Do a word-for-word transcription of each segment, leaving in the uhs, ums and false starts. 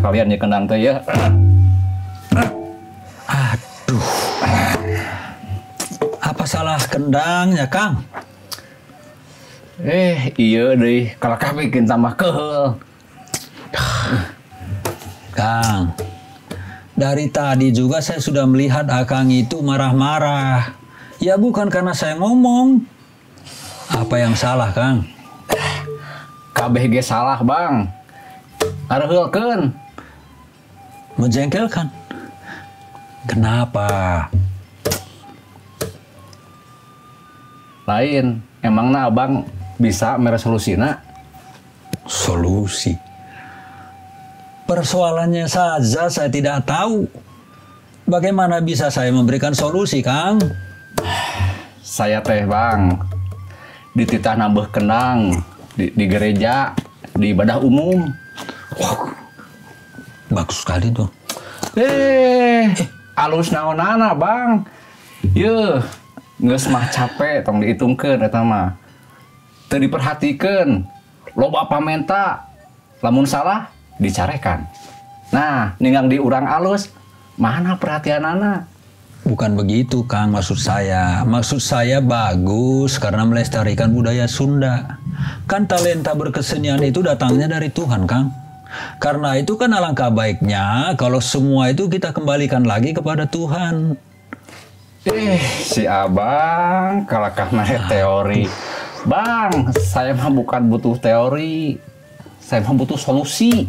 sakalian ya kendang teh ya. Aduh. Apa salah kendangnya, Kang? Eh, iya deh, kalau kah bikin tambah kehel. Kang, dari tadi juga saya sudah melihat Akang itu marah-marah. Ya bukan karena saya ngomong. Apa yang salah, Kang? K B G salah, Bang. Arehulkeun. Menjengkelkan. Kenapa? Lain, emangna Abang bisa meresolusina? Solusi. Persoalannya saja saya tidak tahu. Bagaimana bisa saya memberikan solusi, Kang? Saya teh, Bang, dititah nambah kendang di, di gereja, di ibadah umum. Wow, bagus sekali tuh. Eh, alus naonana, Bang. Yeuh, geus mah capek tong dihitungkeun eta mah. Teu diperhatikeun. Loba pamenta, lamun salah dicarekan. Nah, ninggang di urang alus, mana perhatianana? Bukan begitu, Kang, maksud saya. Maksud saya bagus karena melestarikan budaya Sunda. Kan talenta berkesenian itu datangnya dari Tuhan, Kang. Karena itu kan alangkah baiknya kalau semua itu kita kembalikan lagi kepada Tuhan. Eh, si Abang kalakah naik teori. Bang, saya mah bukan butuh teori. Saya mah butuh solusi.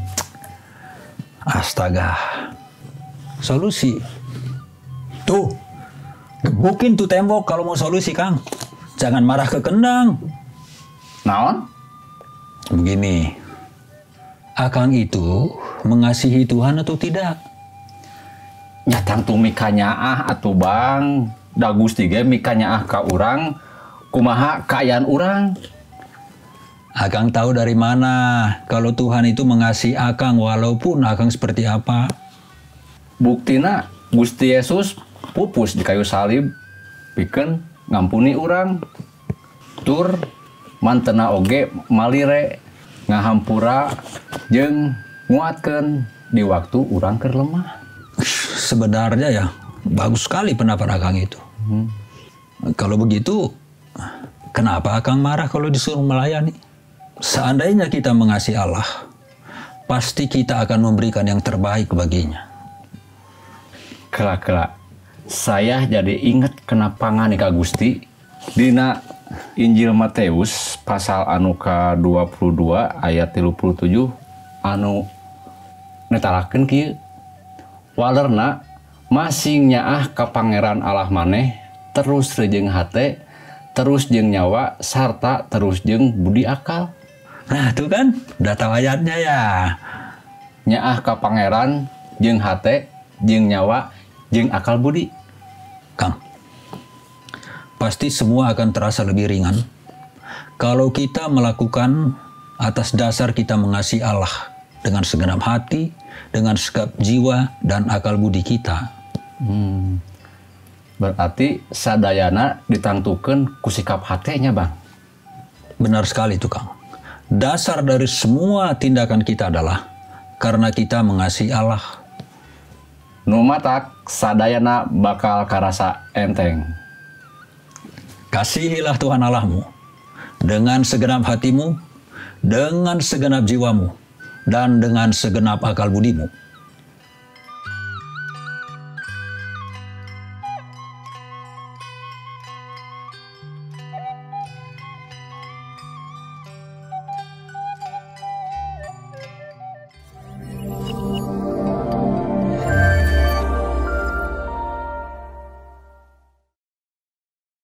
Astaga. Solusi. Tuh, gebukin tuh tembok kalau mau solusi, Kang. Jangan marah ke kendang. Naon? Begini, Akang itu mengasihi Tuhan atau tidak? Nyatang tuh mika nyaah atuh Bang. Dagus tiga mika nyaah ka urang, kumaha kaayaan urang. Akang tahu dari mana kalau Tuhan itu mengasihi Akang walaupun Akang seperti apa? Buktina Gusti Yesus pupus di kayu salib pikeun ngampuni urang. Tur mantena oge malire ngahampura jeung nguatkeun di waktu urang keur lemah. Sebenarnya ya bagus sekali pendapat Akang itu. Hmm. Kalau begitu, kenapa Akang marah kalau disuruh melayani? Seandainya kita mengasihi Allah, pasti kita akan memberikan yang terbaik baginya. Kelak-kelak, saya jadi inget kenapa ngani ka Gusti dina Injil Matius pasal anu ka dua puluh dua ayat tilu puluh tujuh anu netalakeun kieu. Walerna masing nyaah ka Pangeran Allah maneh terus reujeng hate, terus jeung nyawa sarta terus jeung budi akal. Nah, itu kan udah tahu ayatnya ya. Nyaah ka Pangeran jeung hate, jeung nyawa, jeung akal budi. Kang, pasti semua akan terasa lebih ringan kalau kita melakukan atas dasar kita mengasihi Allah dengan segenap hati, dengan segenap jiwa dan akal budi kita. Hmm. Berarti sadayana ditangtukeun ku sikap hatenya, Bang. Benar sekali itu, Kang. Dasar dari semua tindakan kita adalah karena kita mengasihi Allah. Nu matak sadayana bakal karasa enteng. Kasihilah Tuhan Allahmu dengan segenap hatimu, dengan segenap jiwamu, dan dengan segenap akal budimu.